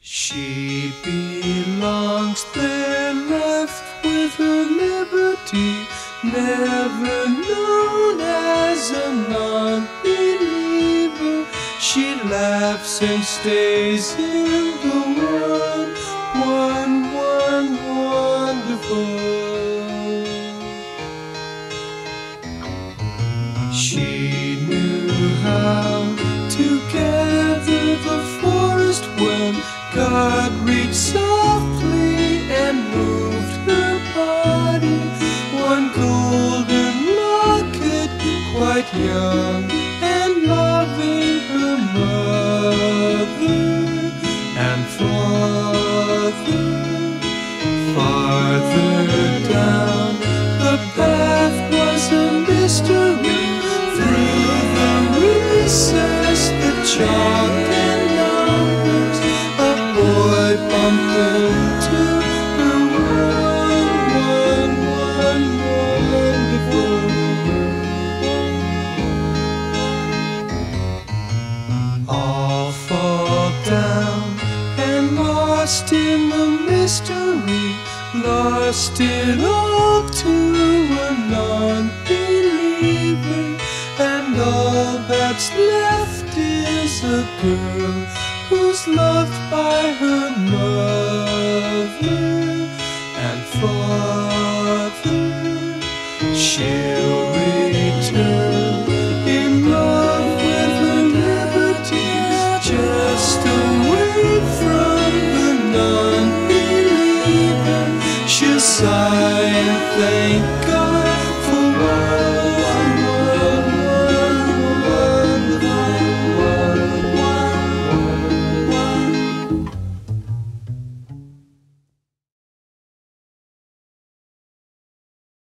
She belongs there, left with her liberty, never known as a non-believer. She laughs and stays in the wonderful. She knew how to gather the forest when God reached softly and moved her body. One golden locket, quite young and loving her mother and father. Farther down the path was a mystery. Through the recess, the chalk and numbers, a boy bumped into her wonderful. All fall down and lost in the mystery, lost it all to a non-believer. And all that's left is a girl who's loved by her